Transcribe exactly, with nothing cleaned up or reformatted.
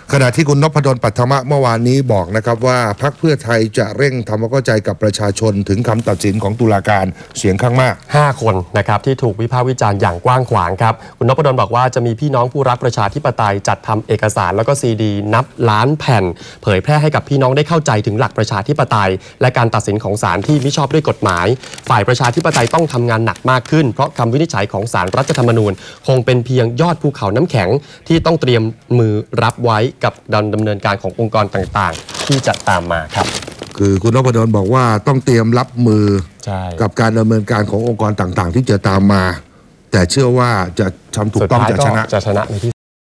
ขณะที่คุณนพดลปัทมะเมื่อวานนี้บอกนะครับว่าพรรคเพื่อไทยจะเร่งทำความเข้าใจกับประชาชนถึงคำตัดสินของตุลาการเสียงข้างมากห้าคนนะครับที่ถูกวิพากษ์วิจารณ์อย่างกว้างขวางครับคุณนพดลบอกว่าจะมีพี่น้องผู้รักประชาธิปไตยจัดทำเอกสารแล้วก็ซีดีนับล้านแผ่นเผยแพร่ให้กับพี่น้องได้เข้าใจถึงหลักประชาธิปไตยและการตัดสินของศาลที่มิชอบด้วยกฎหมายฝ่ายประชาธิปไตยต้องทำงานหนักมากขึ้นเพราะคำวินิจฉัยของศาลรัฐธรรมนูญคงเป็นเพียงยอดภูเขาน้ำแข็งที่ต้องเตรียมมือรับไว้กับการดำเนินการขององค์กรต่างๆที่จะตามมาครับคือคุณนพดลบอกว่าต้องเตรียมรับมือกับการดำเนินการขององค์กรต่างๆที่จะตามมาแต่เชื่อว่าจะทำถูกต้องจะชนะจะชนะในที่